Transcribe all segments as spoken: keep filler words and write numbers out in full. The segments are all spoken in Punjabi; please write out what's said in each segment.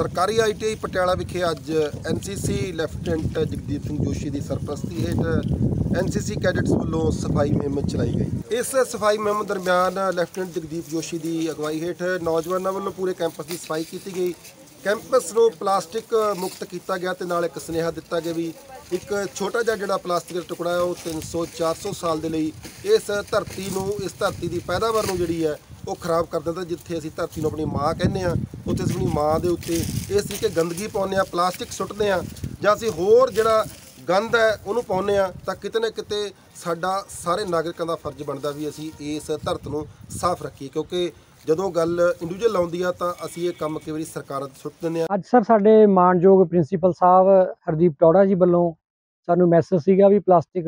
ਸਰਕਾਰੀ ਆਈ ਟੀ ਆਈ ਪਟਿਆਲਾ ਵਿਖੇ ਅੱਜ N C C lieutenant Jagdeep Singh Joshi ਦੀ ਸਰਪ੍ਰਸਤੀ ਹੇਠ ਐਨ ਸੀ ਸੀ ਕੈਡਟਸ ਵੱਲੋਂ ਸਫਾਈ ਮੁਹਿੰਮ ਚਲਾਈ ਗਈ। ਇਸ ਸਫਾਈ ਮੁਹਿੰਮ ਦਰਮਿਆਨ ਲੈਫਟੀਨੈਂਟ ਜਗਦੀਪ ਜੋਸ਼ੀ ਦੀ ਅਗਵਾਈ ਹੇਠ ਨੌਜਵਾਨਾਂ ਵੱਲੋਂ ਪੂਰੇ ਕੈਂਪਸ ਦੀ ਸਫਾਈ ਕੀਤੀ ਗਈ। ਕੈਂਪਸ ਨੂੰ ਪਲਾਸਟਿਕ ਮੁਕਤ ਕੀਤਾ ਗਿਆ ਤੇ ਨਾਲ ਇੱਕ ਸੁਨੇਹਾ ਦਿੱਤਾ ਗਿਆ ਵੀ ਇੱਕ ਛੋਟਾ ਜਿਹਾ ਜਿਹੜਾ ਪਲਾਸਟਿਕ ਦਾ ਟੁਕੜਾ ਹੈ ਉਹ ਤਿੰਨ ਸੌ ਚਾਰ ਸੌ ਸਾਲ ਦੇ ਲਈ ਇਸ ਧਰਤੀ ਨੂੰ ਇਸ ਧਰਤੀ ਦੀ ਪੈਦਾਵਾਰ ਨੂੰ ਜਿਹੜੀ ਹੈ ਉਹ ਖਰਾਬ ਕਰ ਦਿੰਦਾ। ਜਿੱਥੇ ਅਸੀਂ ਧਰਤੀ ਨੂੰ ਆਪਣੀ ਮਾਂ ਕਹਿੰਦੇ ਹਾਂ ਉੱਥੇ ਅਸੀਂ ਆਪਣੀ ਮਾਂ ਦੇ ਉੱਤੇ ਇਸ ਤਰੀਕੇ ਗੰਦਗੀ ਪਾਉਂਦੇ ਹਾਂ, ਪਲਾਸਟਿਕ ਸੁੱਟਦੇ ਹਾਂ ਜਾਂ ਅਸੀਂ ਹੋਰ ਜਿਹੜਾ ਗੰਦ ਹੈ ਉਹਨੂੰ ਪਾਉਂਦੇ ਹਾਂ, ਤਾਂ ਕਿਤੇ ਨਾ ਕਿਤੇ ਸਾਡਾ ਸਾਰੇ ਨਾਗਰਿਕਾਂ ਦਾ ਫਰਜ਼ ਬਣਦਾ ਵੀ ਅਸੀਂ ਇਸ ਧਰਤ ਨੂੰ ਸਾਫ਼ ਰੱਖੀਏ। ਕਿਉਂਕਿ ਜਦੋਂ ਗੱਲ ਇੰਡੀਵਿਜੂਅਲ ਆਉਂਦੀ ਆ ਤਾਂ ਅਸੀਂ ਇਹ ਕੰਮ ਕਈ ਵਾਰੀ ਸਰਕਾਰਾਂ ਤੇ ਸੁੱਟ ਦਿੰਦੇ ਹਾਂ। ਅੱਜ ਸਰ ਸਾਡੇ ਮਾਣਯੋਗ ਪ੍ਰਿੰਸੀਪਲ ਸਾਹਿਬ ਹਰਦੀਪ ਟੌੜਾ ਜੀ ਵੱਲੋਂ ਸਾਨੂੰ ਮੈਸੇਜ ਸੀਗਾ ਵੀ ਪਲਾਸਟਿਕ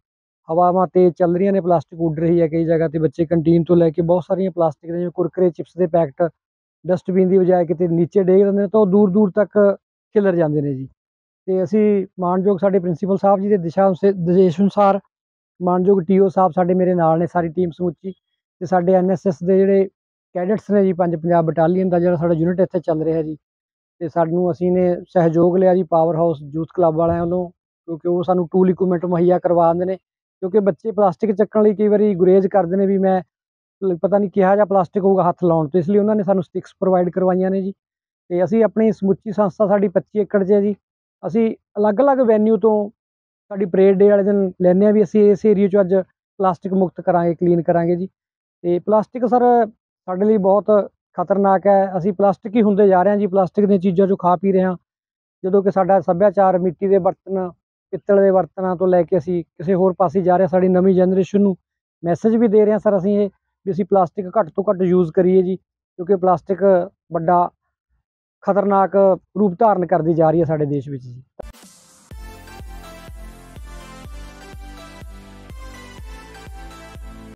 ਹਵਾਵਾਂ ਤੇ ਚੱਲ ਰਹੀਆਂ ਨੇ, ਪਲਾਸਟਿਕ ਉੱਡ ਰਹੀ ਹੈ ਕਈ ਜਗ੍ਹਾ ਤੇ। ਬੱਚੇ ਕੰਟੀਨ ਤੋਂ ਲੈ ਕੇ ਬਹੁਤ ਸਾਰੀਆਂ ਪਲਾਸਟਿਕ ਦੇ ਜਿਵੇਂ ਕੁਰਕਰੇ ਚਿਪਸ ਦੇ ਪੈਕਟ ਡਸਟਬਿਨ ਦੀ ਬਜਾਏ ਕਿਤੇ ਨੀਚੇ ਡੇਗ ਦਿੰਦੇ ਨੇ ਤਾਂ ਉਹ ਦੂਰ ਦੂਰ ਤੱਕ ਖਿਲਰ ਜਾਂਦੇ ਨੇ ਜੀ। ਤੇ ਅਸੀਂ ਮਾਣਯੋਗ ਸਾਡੇ ਪ੍ਰਿੰਸੀਪਲ ਸਾਹਿਬ ਜੀ ਦੇ ਦਿਸ਼ਾ ਨਿਰਦੇਸ਼ ਅਨੁਸਾਰ ਮਾਣਯੋਗ ਟੀ ਓ ਸਾਹਿਬ ਸਾਡੇ ਮੇਰੇ ਨਾਲ ਨੇ, ਸਾਰੀ ਟੀਮ ਸਮੁੱਚੀ, ਤੇ ਸਾਡੇ ਐਨ ਐਸ ਐਸ ਦੇ ਜਿਹੜੇ ਕੈਡਟਸ ਨੇ ਜੀ, ਪੰਜ ਪੰਜਾਬ ਬਟਾਲੀਅਨ ਦਾ ਜਿਹੜਾ ਸਾਡਾ ਯੂਨਿਟ ਇੱਥੇ ਚੱਲ ਰਿਹਾ ਜੀ। ਤੇ ਸਾਨੂੰ ਅਸੀਂ ਨੇ ਸਹਿਯੋਗ ਲਿਆ ਜੀ ਪਾਵਰ ਹਾਊਸ ਯੂਥ ਕਲੱਬ ਵਾਲਿਆਂ ਵੱਲੋਂ, ਕਿਉਂਕਿ ਉਹ ਸਾਨੂੰ ਟੂਲ ਇਕੁਇਪਮੈਂਟ ਮੁਹੱਈਆ ਕਰਵਾ ਦਿੰਦੇ ਨੇ। ਕਿਉਂਕਿ ਬੱਚੇ ਪਲਾਸਟਿਕ ਚੱਕਣ ਲਈ ਕਈ ਵਾਰੀ ਗੁਰੇਜ਼ ਕਰਦੇ ਨੇ ਵੀ ਮੈਂ ਪਤਾ ਨਹੀਂ ਕਿਹਾ ਜਿਹਾ ਪਲਾਸਟਿਕ ਹੋਊਗਾ ਹੱਥ ਲਾਉਣ ਤੋਂ, ਇਸ ਲਈ ਉਹਨਾਂ ਨੇ ਸਾਨੂੰ ਸਟਿਕਸ ਪ੍ਰੋਵਾਈਡ ਕਰਵਾਈਆਂ ਨੇ ਜੀ। ਤੇ ਅਸੀਂ ਆਪਣੀ ਸਮੁੱਚੀ ਸੰਸਥਾ ਸਾਡੀ ਪੱਚੀ ਏਕੜ 'ਚ ਹੈ ਜੀ। ਅਸੀਂ ਅਲੱਗ-ਅਲੱਗ ਵੈਨਿਊ ਤੋਂ ਸਾਡੀ ਪਰੇਡ ਡੇ ਵਾਲੇ ਦਿਨ ਲੈਂਦੇ ਹਾਂ ਵੀ ਅਸੀਂ ਇਸ ਏਰੀਏ 'ਚੋਂ ਅੱਜ ਪਲਾਸਟਿਕ ਮੁਕਤ ਕਰਾਂਗੇ, ਕਲੀਨ ਕਰਾਂਗੇ ਜੀ। ਤੇ ਪਲਾਸਟਿਕ ਸਰ ਸਾਡੇ ਲਈ ਬਹੁਤ ਖਤਰਨਾਕ ਹੈ। ਅਸੀਂ ਪਲਾਸਟਿਕ ਹੀ ਹੁੰਦੇ ਜਾ ਰਹੇ ਹਾਂ ਜੀ, ਪਲਾਸਟਿਕ ਦੀਆਂ ਚੀਜ਼ਾਂ 'ਚੋਂ ਖਾ ਪੀ ਰਹੇ ਹਾਂ। ਜਦੋਂ ਕਿ ਸਾਡਾ ਸੱਭਿਆਚਾਰ ਮਿੱਟੀ ਦੇ ਬਰਤਨ, ਪਿੱਤਲ ਦੇ ਬਰਤਨਾਂ ਤੋਂ ਲੈ ਕੇ ਅਸੀਂ ਕਿਸੇ ਹੋਰ ਪਾਸੇ ਜਾ ਰਹੇ ਹਾਂ। ਸਾਡੀ ਨਵੀਂ ਜਨਰੇਸ਼ਨ ਨੂੰ ਮੈਸੇਜ ਵੀ ਦੇ ਰਹੇ ਹਾਂ ਸਰ ਅਸੀਂ ਇਹ ਵੀ ਅਸੀਂ ਪਲਾਸਟਿਕ ਘੱਟ ਤੋਂ ਘੱਟ ਯੂਜ਼ ਕਰੀਏ ਜੀ, ਕਿਉਂਕਿ ਪਲਾਸਟਿਕ ਵੱਡਾ ਖਤਰਨਾਕ ਰੂਪ ਧਾਰਨ ਕਰਦੀ ਜਾ ਰਹੀ ਹੈ ਸਾਡੇ ਦੇਸ਼ ਵਿੱਚ ਜੀ।